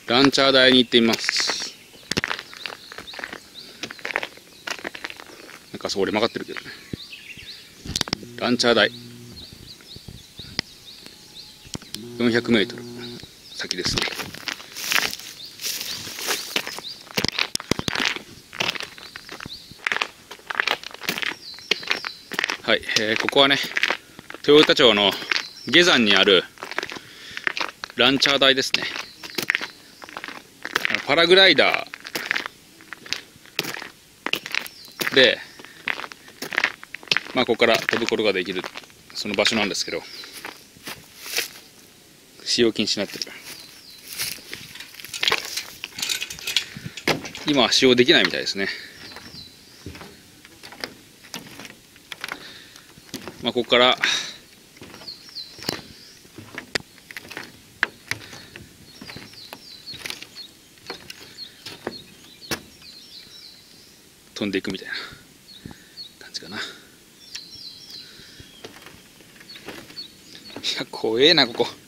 ランチャー台に行ってみます。なんかそれ曲がってるけどね。ランチャー台 400 メートル先ですね。はい、ここはね、豊田町の下山にあるランチャー台ですね。パラグライダーで、ここから飛ぶことができるその場所なんですけど、使用禁止になってる。今は使用できないみたいですね。ここから飛んでいくみたいな感じかな。いや、怖えなここ。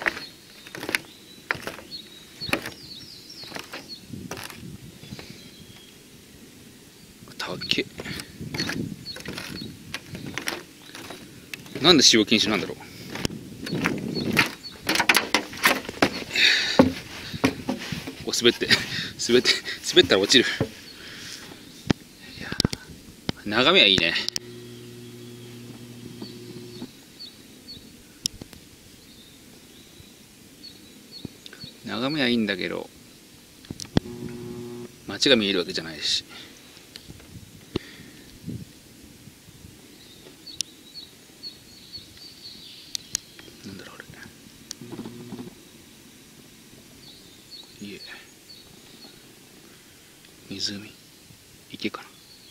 たっけ。なんで使用禁止なんだろう。滑ったら落ちる。いや、眺めはいいね。眺めはいいんだけど、街が見えるわけじゃないし。なんだろうあれ。家、湖、池かな。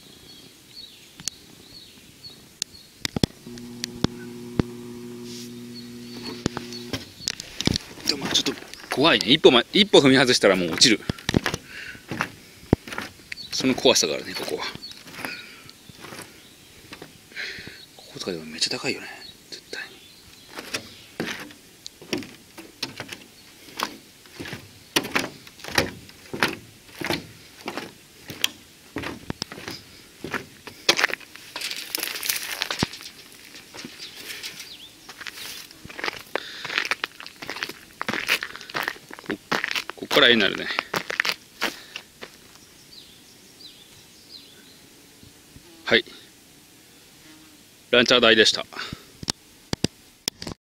でもちょっと怖いね。一歩踏み外したらもう落ちる。その怖さがあるね、ここは。こことかでもめっちゃ高いよね、絶対に。ここから絵になるね。はい。ランチャー台でした。